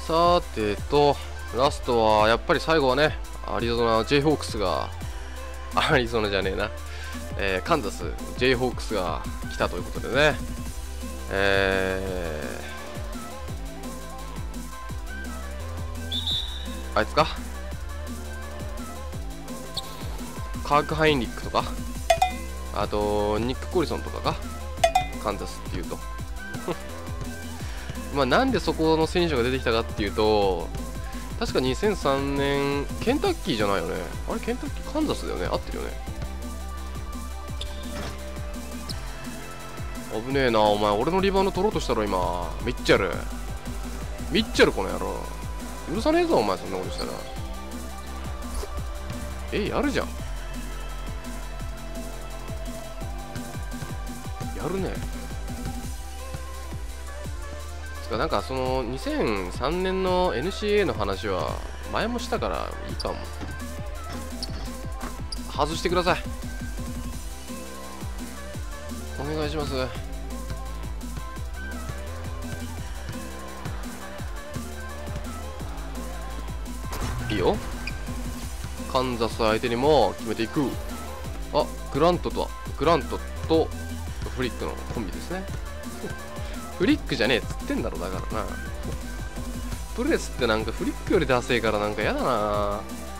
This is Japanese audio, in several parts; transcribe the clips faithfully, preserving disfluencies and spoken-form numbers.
さーてと、ラストはやっぱり最後はね、アリゾナ ジェイホークスが、アリゾナじゃねえな、えー、カンザス ジェイホークスが来たということでね、えー、あいつかカーク・ハインリックとか、あとニック・コリソンとかか、カンザスっていうとまあなんでそこの選手が出てきたかっていうと、確かにせんさんねんケンタッキーじゃないよね。あれケンタッキーカンザスだよね。合ってるよね。危ねえなお前。俺のリバウンド取ろうとしたろ今。ミッチェルミッチェルこの野郎許さねえぞお前。そんなことしたらえやるじゃん。やるね。つかなんかそのにせんさんねんの エヌシーエー の話は前もしたからいいかも。外してください。お願いします。いいよ。カンザス相手にも決めていく。あ、グラントとグラントとフリックのコンビですねフリックじゃねえっつってんだろ。だからなプレスってなんかフリックよりダセえからなんかやだな。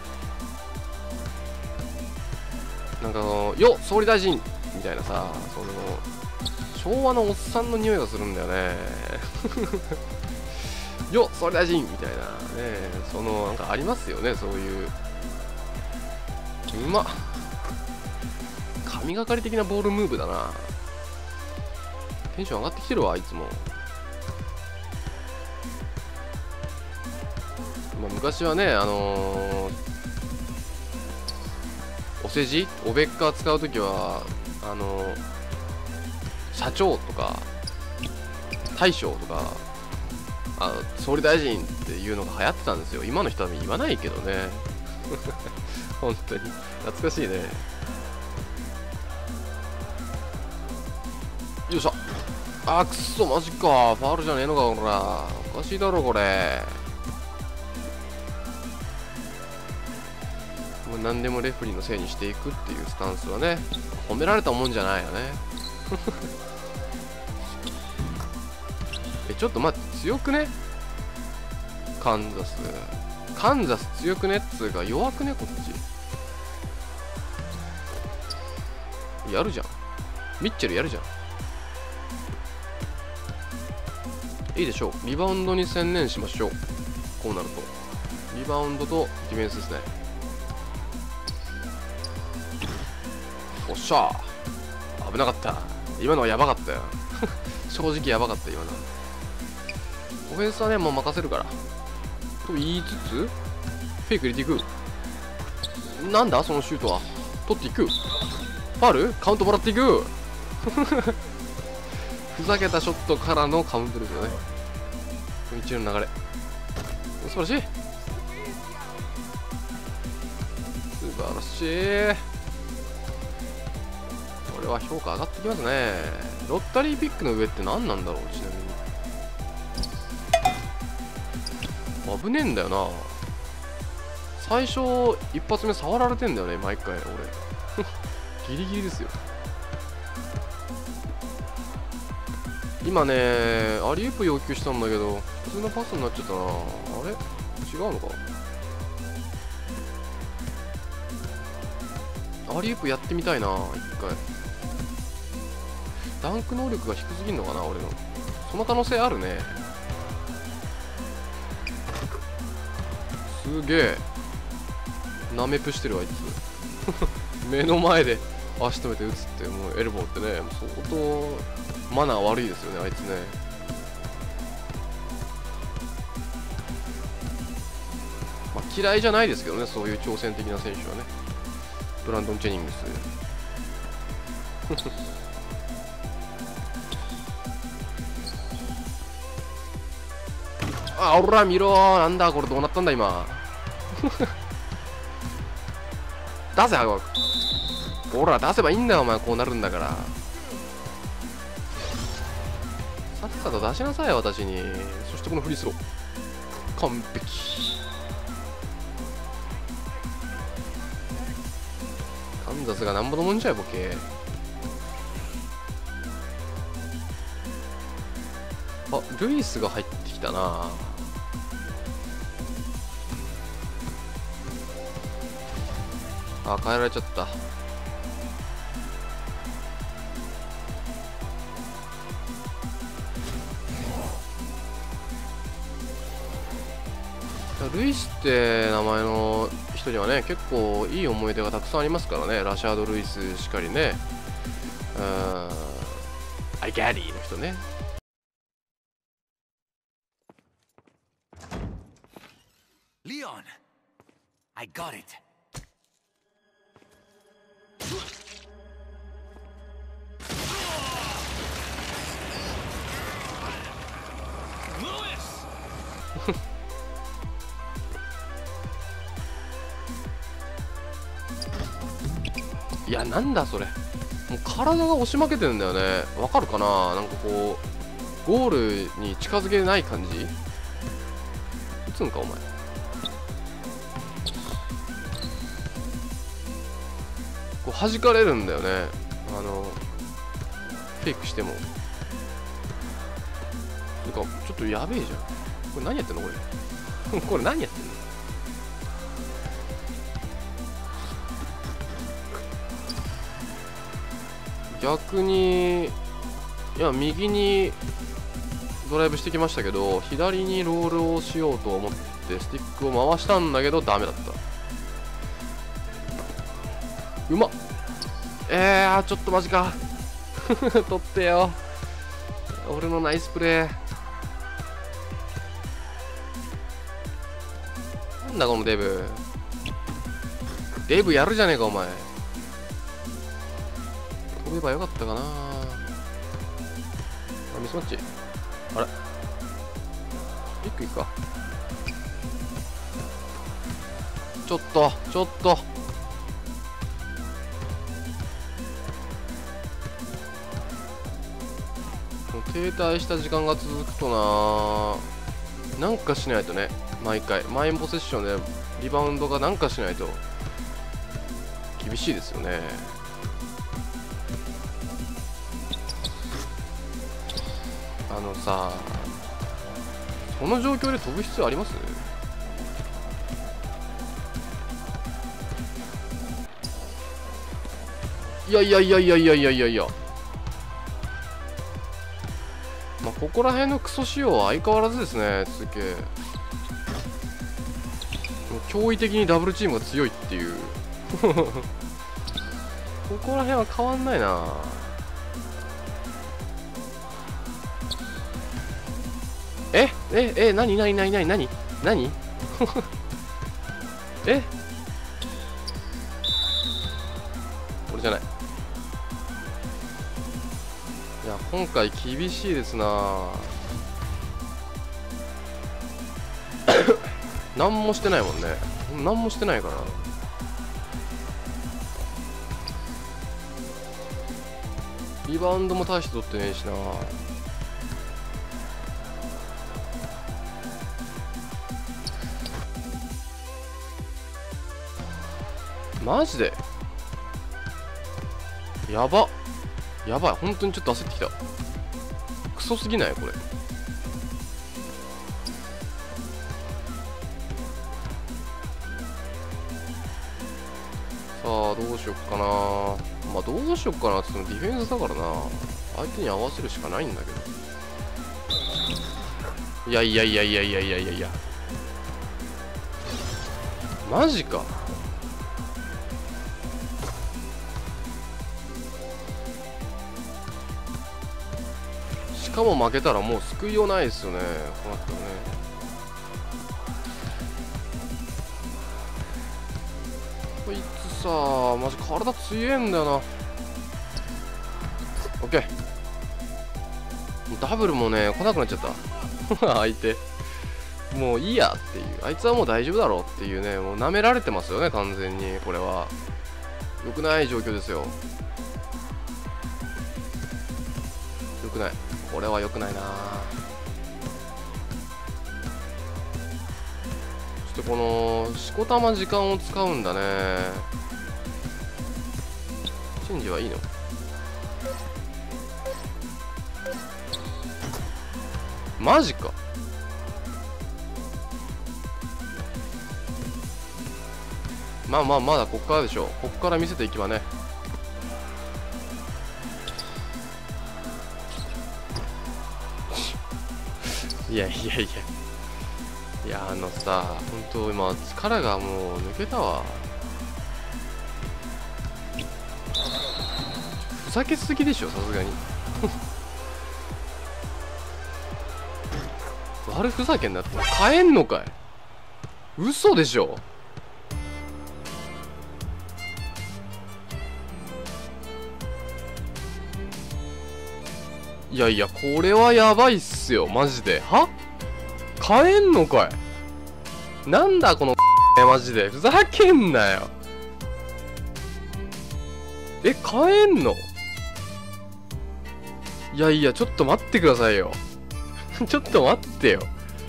なんかあのよ総理大臣みたいなさ、その昭和のおっさんの匂いがするんだよねよ総理大臣みたいなね、そのなんかありますよね、そういう。うまっ、神がかり的なボールムーブだな。テンション上がってきてるわ、いつも。まあ、昔はね、あのー、お世辞おべっか使うときは、あのー、社長とか、大将とか、あ総理大臣っていうのが流行ってたんですよ。今の人は言わないけどね。本当に。懐かしいね。よいしょ。あーくっそマジか。ファウルじゃねえのかほら。おかしいだろこれ。もう何でもレフェリーのせいにしていくっていうスタンスはね、褒められたもんじゃないよねえちょっと待って、強くねカンザス。カンザス強くねっつうか弱くねこっち。やるじゃん。ミッチェルやるじゃん。いいでしょう。リバウンドに専念しましょう。こうなるとリバウンドとディフェンスですね。おっしゃー、危なかった。今のはやばかったよ正直やばかった今の。オフェンスはねもう任せるからと言いつつ、フェイク入れていく。なんだそのシュートは。取っていく。ファウルカウントもらっていくふざけたショットからのカウントですよね。一連の流れ素晴らしい。素晴らしい。これは評価上がってきますね。ロッタリーピックの上って何なんだろう。ちなみに危ねえんだよな。最初一発目触られてんだよね毎回俺ギリギリですよ。今ねアリウープ要求したんだけど普通のパスになっちゃったな。あれ違うのか。アリウープやってみたいな一回。ダンク能力が低すぎんのかな俺の。その可能性あるね。すげえなめぷしてるわあいつ目の前で足止めて打つって、もうエルボーってね相当マナー悪いですよねあいつね。まあ嫌いじゃないですけどね、そういう挑戦的な選手はね。ブランドン・ジェニングスあ、おら見ろー。なんだこれどうなったんだ今出せほら出せばいいんだよお前。こうなるんだからさっさと出しなさい私に。そしてこのフリースロー完璧。カンザスがなんぼのもんじゃいボケ。あ、ルイスが入ってきたな。あ、変えられちゃった。ルイスって名前の人にはね、結構いい思い出がたくさんありますからね。ラシャード・ルイスしかりね、うーん、アイギャリーの人ね。 Leon, I got it. Lewis! いや、なんだそれ。もう体が押し負けてるんだよね。わかるかな。なんかこうゴールに近づけない感じ。打つんかお前。こう弾かれるんだよね。あのフェイクしても。なんかちょっとやべえじゃん。これ何やってんのこれ。これ何やってんの。逆に、いや、右にドライブしてきましたけど、左にロールをしようと思ってスティックを回したんだけどダメだった。うまっ。えー、ちょっとマジか。取ってよ、俺のナイスプレー。なんだこのデブ。デブやるじゃねえかお前。飛べばよかったかな。あ、ミスマッチ。あれ、一個いくか。ちょっとちょっと停滞した時間が続くとな、なんかしないとね。毎回マインポセッションでリバウンドがなんかしないと厳しいですよね。あのさ、その状況で飛ぶ必要あります？いやいやいやいやいやいやいやいや。まあここら辺のクソ仕様は相変わらずですね。すげえ驚異的にダブルチームが強いっていうここら辺は変わんないな。えええ、なになになになになになにえ、これじゃない。いや、今回厳しいですな。何もしてないもんね。何もしてないから。リバウンドも大して取ってねえしな。マジでやばやばい。本当にちょっと焦ってきた。クソすぎないこれ。さあどうしよっかな。まあどうしよっかなって言ってもディフェンスだからな。相手に合わせるしかないんだけど。いやいやいやいやいやいやいやいや、マジか。しかも負けたらもう救いようないですよね、こうなったらね。こいつさ、マジ体強えんだよな。オッケー。ダブルもね来なくなっちゃった相手。もういいやっていう、あいつはもう大丈夫だろうっていうね、もう舐められてますよね完全に。これは良くない状況ですよ。良くない、これは良くないな。 ょっとこのしこたま時間を使うんだね。チェンジはいいの？マジか。まあまあまだこっからでしょう。こっから見せていきばね。いやいやいやいや、あのさ、本当今力がもう抜けたわ。ふざけすぎでしょ、さすがに。悪ふざけになって買えんのかい。嘘でしょ。いやいや、これはやばいっすよ、マジで。は？買えんのかい。なんだこのマジでふざけんなよ。え、買えんの？いやいや、ちょっと待ってくださいよ。ちょっと待ってよ。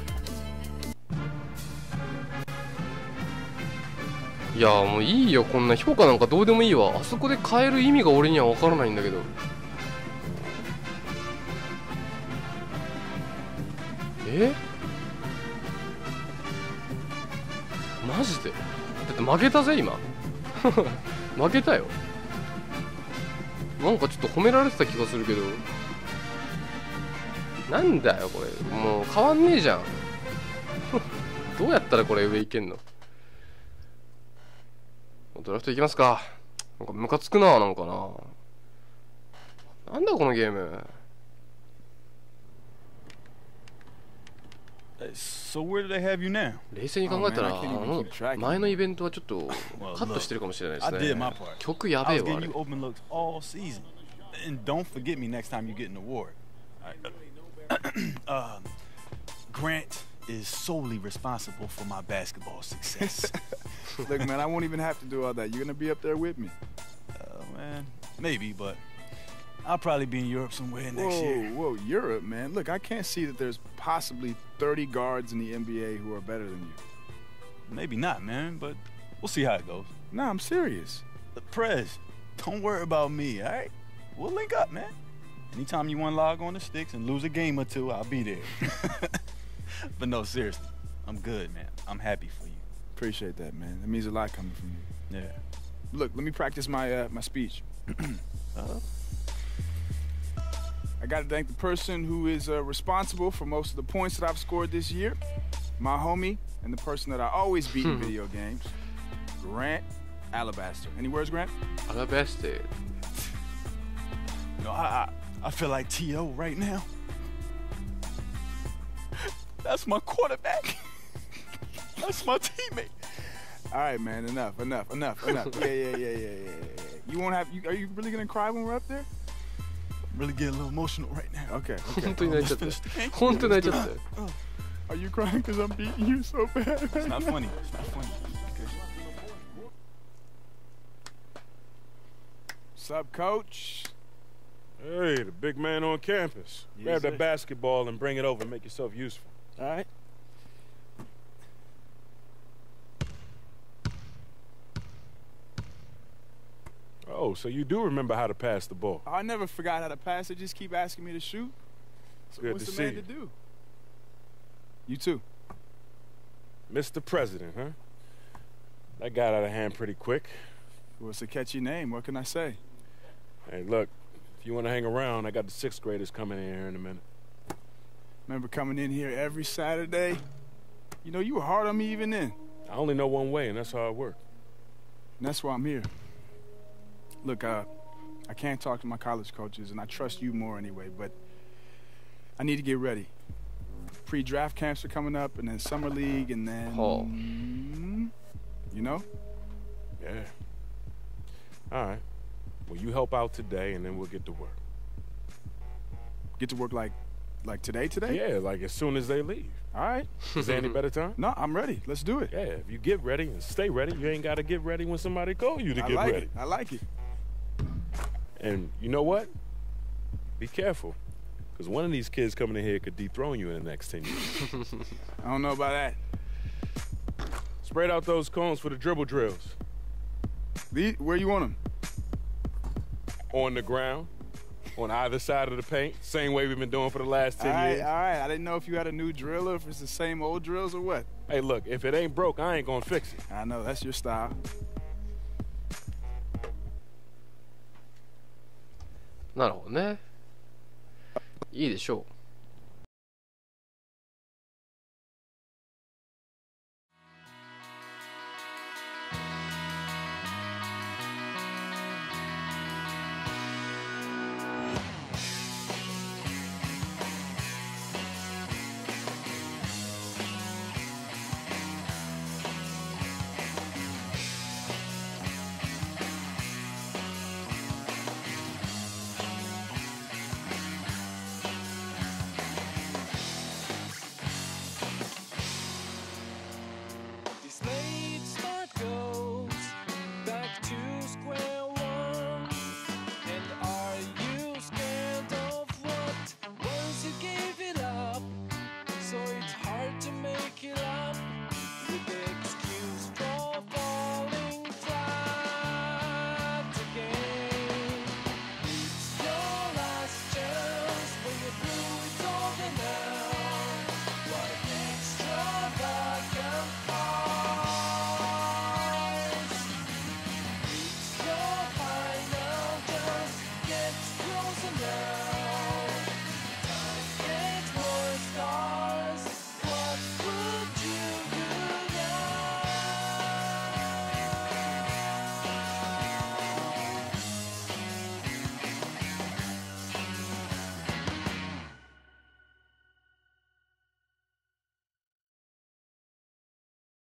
いやもういいよ、こんな評価なんかどうでもいいわ。あそこで買える意味が俺には分からないんだけど。え？マジで？だって負けたぜ今。負けたよ。なんかちょっと褒められてた気がするけど。なんだよこれ、もう変わんねえじゃん。どうやったらこれ上いけんの？ドラフトいきますか。なんかムカつくな、なんかな。なんだこのゲーム。 So where do they have you now? 冷静に考えたら、あの前のイベントはちょっとカットしてるかもしれないですね。曲やべえわあれ。 And don't forget me next time you get an award. uh, Grant is solely responsible for my basketball success. Look, man, I won't even have to do all that. You're gonna be up there with me. Uh, man, maybe, but I'll probably be in Europe somewhere next whoa, year. Whoa, Europe, man. Look, I can't see that there's possibly thirty guards in the N B A who are better than you. Maybe not, man, but we'll see how it goes. Nah, I'm serious. But Prez, don't worry about me, all right? We'll link up, man. Anytime you want to log on the sticks and lose a game or two, I'll be there. But no, seriously, I'm good, man. I'm happy for you. Appreciate that, man. That means a lot coming from you. Yeah. Look, let me practice my uh, my speech. uh, I got to thank the person who is uh, responsible for most of the points that I've scored this year, my homie, and the person that I always beat in video games, Grant Alabaster. Any words, Grant? Alabaster. You know, I, I I feel like T O right now. That's my quarterback. That's my teammate. All right, man. Enough. Enough. Enough. Enough. Yeah, yeah, yeah, yeah, yeah, yeah. You won't have. You, are you really gonna cry when we're up there? I'm really getting a little emotional right now. Okay. Okay. 本当に泣いちゃった。本当に泣いちゃったよ。 Are you crying because I'm beating you so bad? It's not funny. It's not funny. Okay. What's up, Coach? Hey, the big man on campus. Yes, Grab sir. that basketball and bring it over and make yourself useful. All right. Oh, so you do remember how to pass the ball. I never forgot how to pass. They just keep asking me to shoot. So Good what's to the see man you. to do? You too. Mister President, huh? That got out of hand pretty quick. Well, it's a catchy name. What can I say? Hey, look, if you want to hang around, I got the sixth graders coming in here in a minute. Remember coming in here every Saturday? You know, you were hard on me even then. I only know one way, and that's how it works. And that's why I'm here. Look, uh, I can't talk to my college coaches, and I trust you more anyway, but I need to get ready. Pre-draft camps are coming up, and then summer league, and then... Oh. You know? Yeah. All right. Well, you help out today, and then we'll get to work. Get to work like, like today, today? Yeah, like as soon as they leave. All right. Is there any better time? No, I'm ready. Let's do it. Yeah, if you get ready and stay ready, you ain't got to get ready when somebody call you to I get like ready. it. I like it. And you know what? Be careful, because one of these kids coming in here could dethrone you in the next ten years. I don't know about that. Spread out those cones for the dribble drills. The, where you want them? On the ground, on either side of the paint, same way we've been doing for the last ten All right, years. all right. I didn't know if you had a new drill or if it's the same old drills or what. Hey, look, if it ain't broke, I ain't gonna fix it. I know, that's your style. なるほどね。いいでしょう。